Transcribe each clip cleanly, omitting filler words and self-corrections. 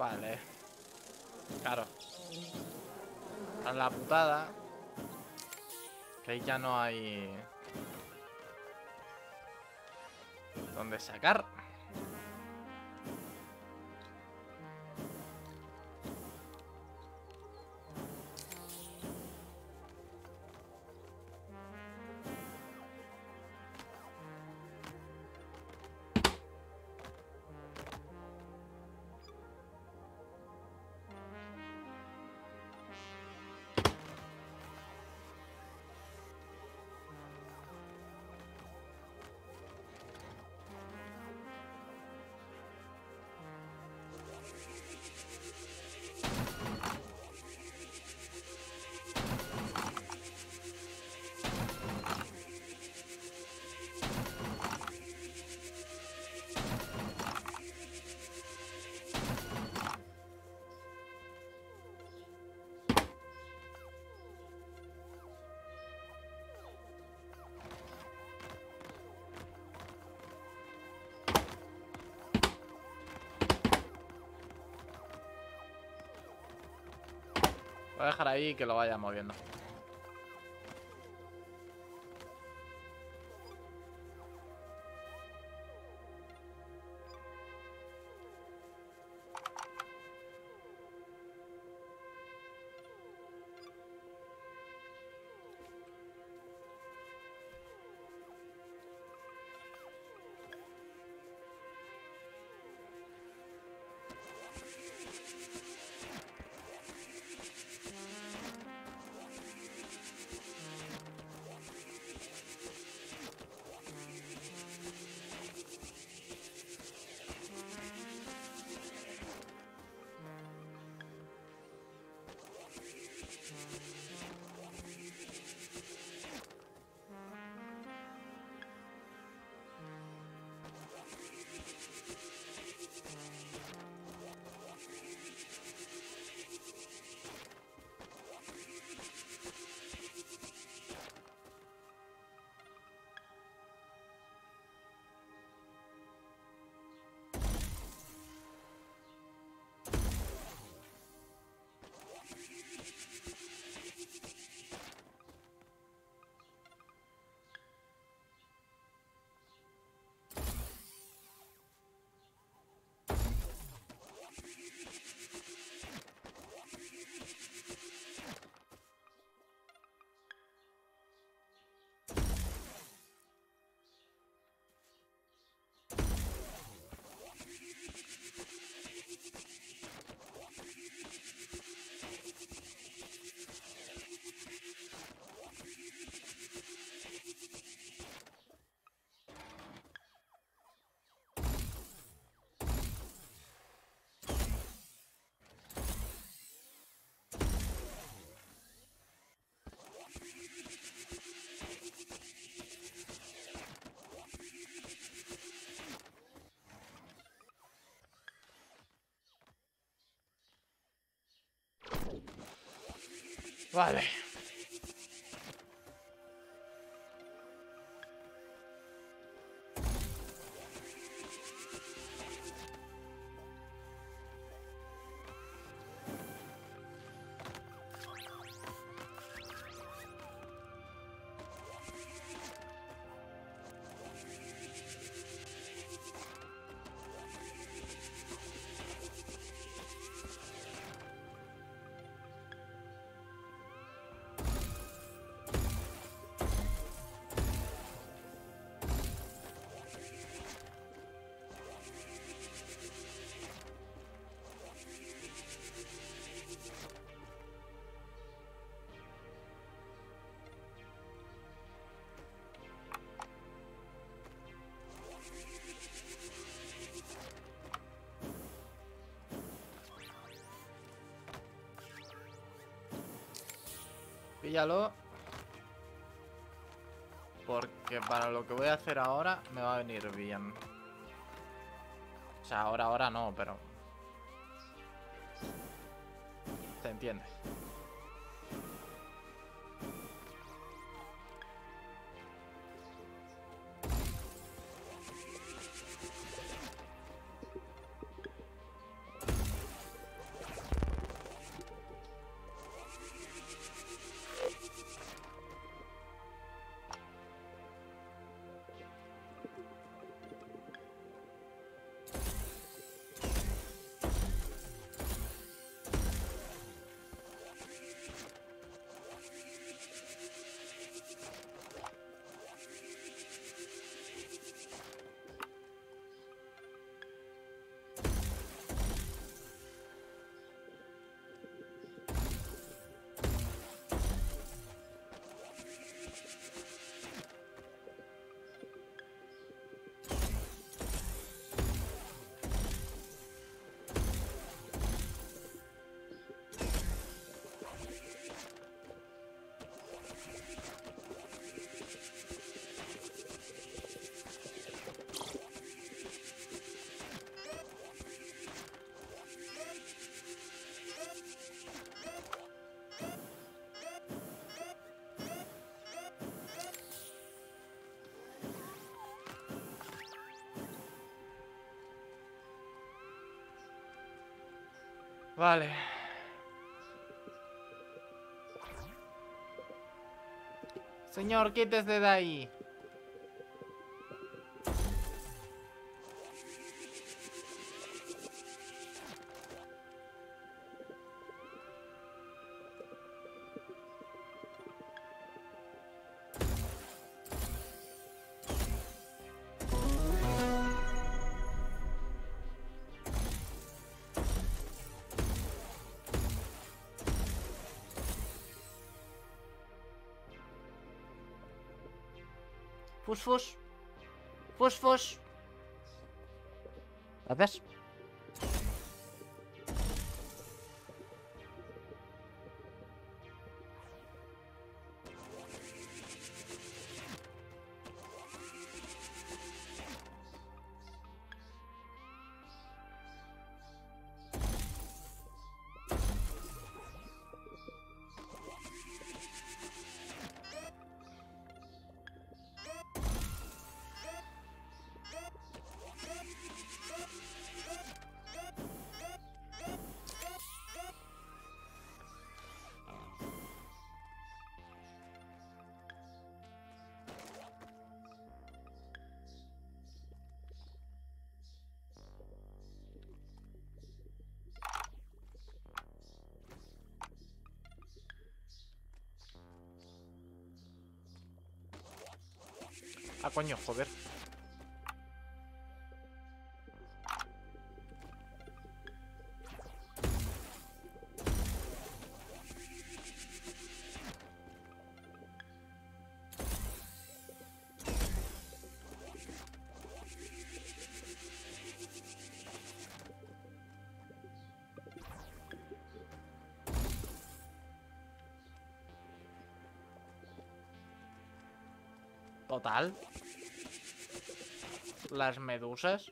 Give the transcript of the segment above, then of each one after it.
Vale. Claro. A la putada. Que ahí ya no hay... ¿Dónde sacar? Voy a dejar ahí que lo vaya moviendo. Vale. Píllalo. Porque para lo que voy a hacer ahora me va a venir bien. O sea, ahora no, pero... ¿Se entiende? Vale. Señor, quítese de ahí. Fus, fus. Fus, fus. Gracias. Ah, coño, joder. Total. Las medusas.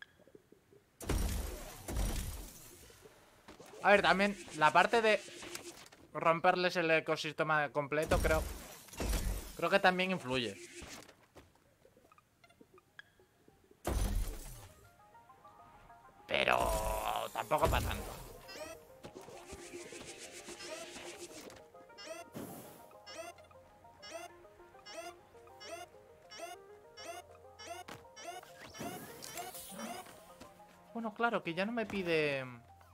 A ver, también la parte de romperles el ecosistema completo, creo que también influye. Pero tampoco para tanto. Bueno, claro, que ya no me pide...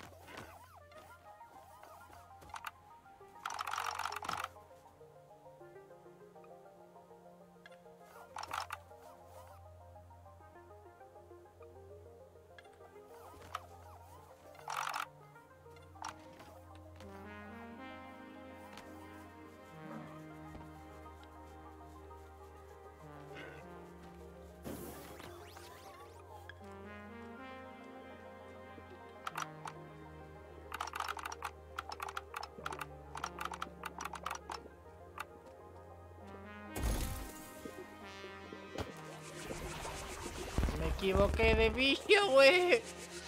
Me equivoqué de vicio, güey.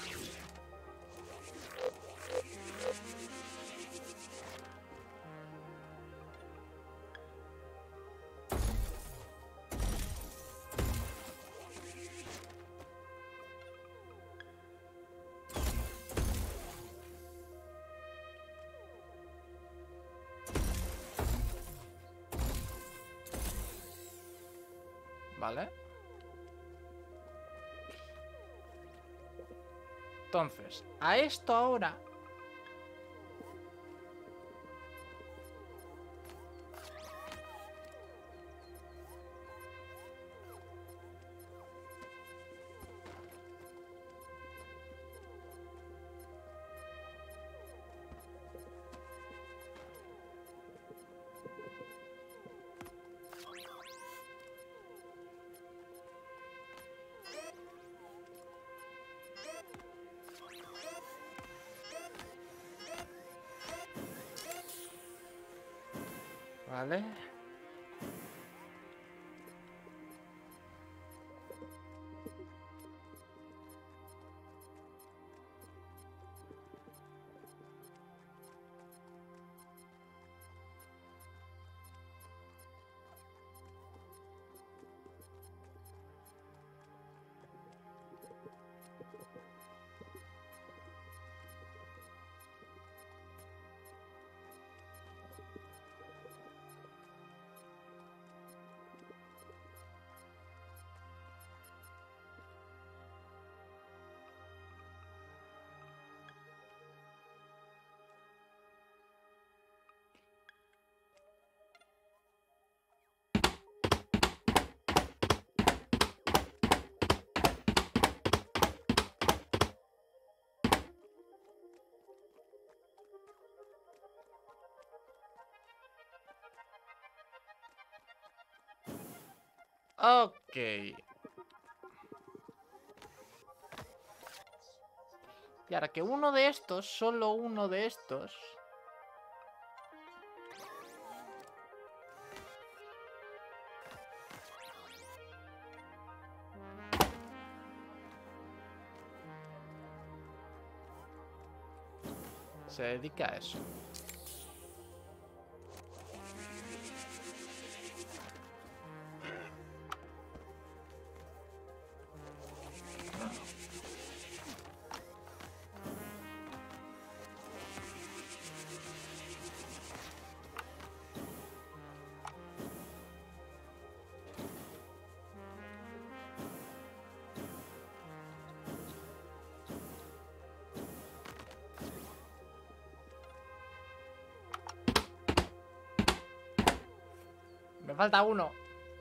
Vale. Entonces, a esto ahora... Vale. Ok. Y ahora que uno de estos, solo uno de estos... se dedica a eso. Me falta uno.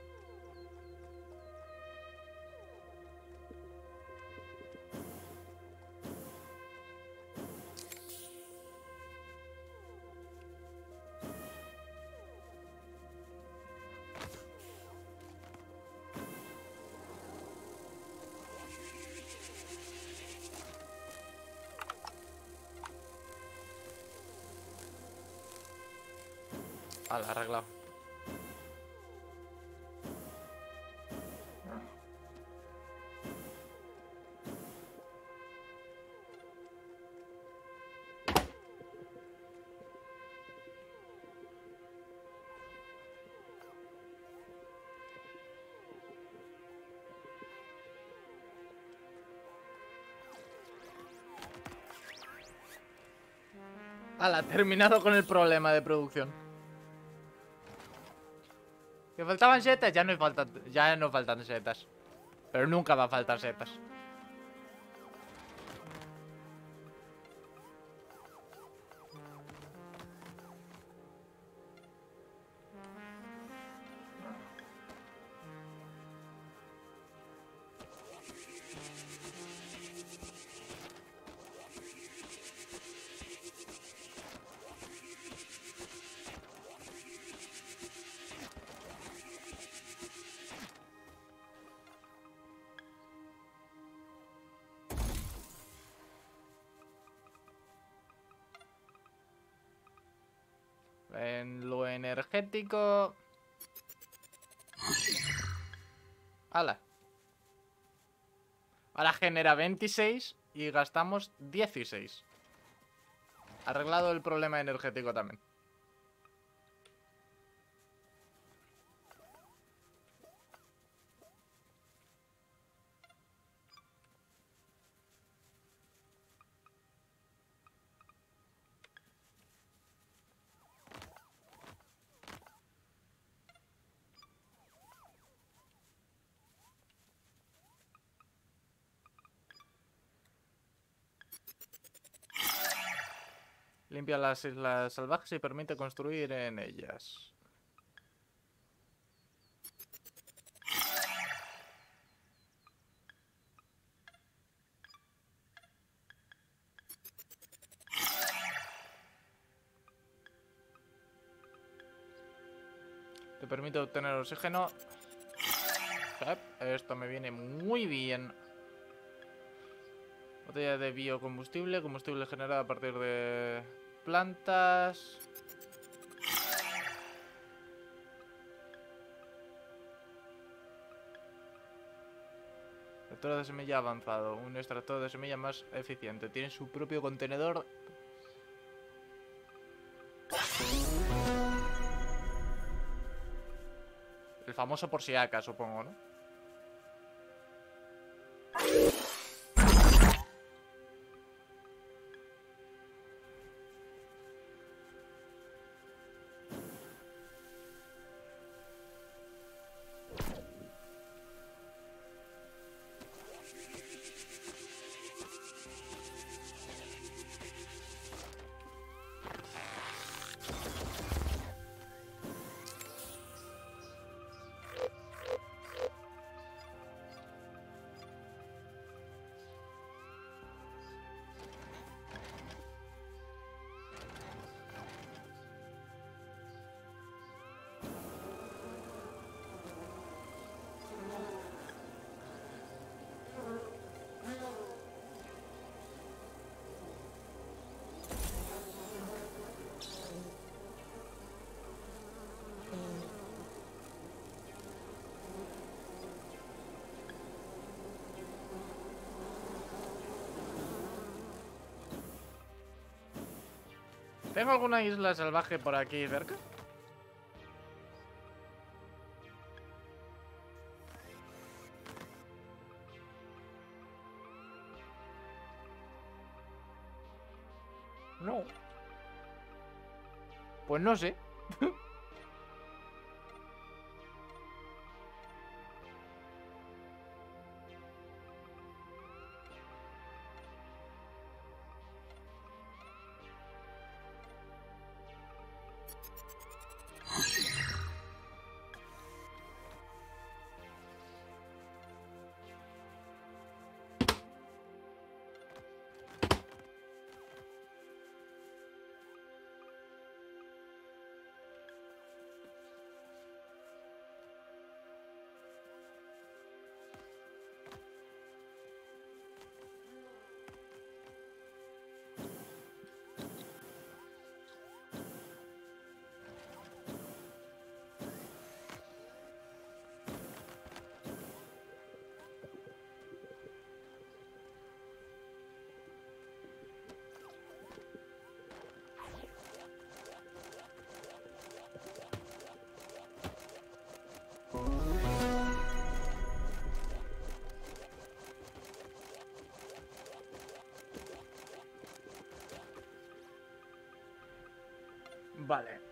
Vale, arreglado. Hala, terminado con el problema de producción. ¿Que faltaban setas? Ya no faltan setas. Pero nunca va a faltar setas. En lo energético... ¡Hala! Ahora genera 26 y gastamos 16. Arreglado el problema energético también. Limpia las islas salvajes y permite construir en ellas. Te permite obtener oxígeno. Esto me viene muy bien. Botella de biocombustible. Combustible generado a partir de plantas. Extractor de semilla avanzado. Un extractor de semilla más eficiente. Tiene su propio contenedor. El famoso por si acaso, supongo, ¿no? ¿Tengo alguna isla salvaje por aquí cerca? No. Pues no sé. Vale.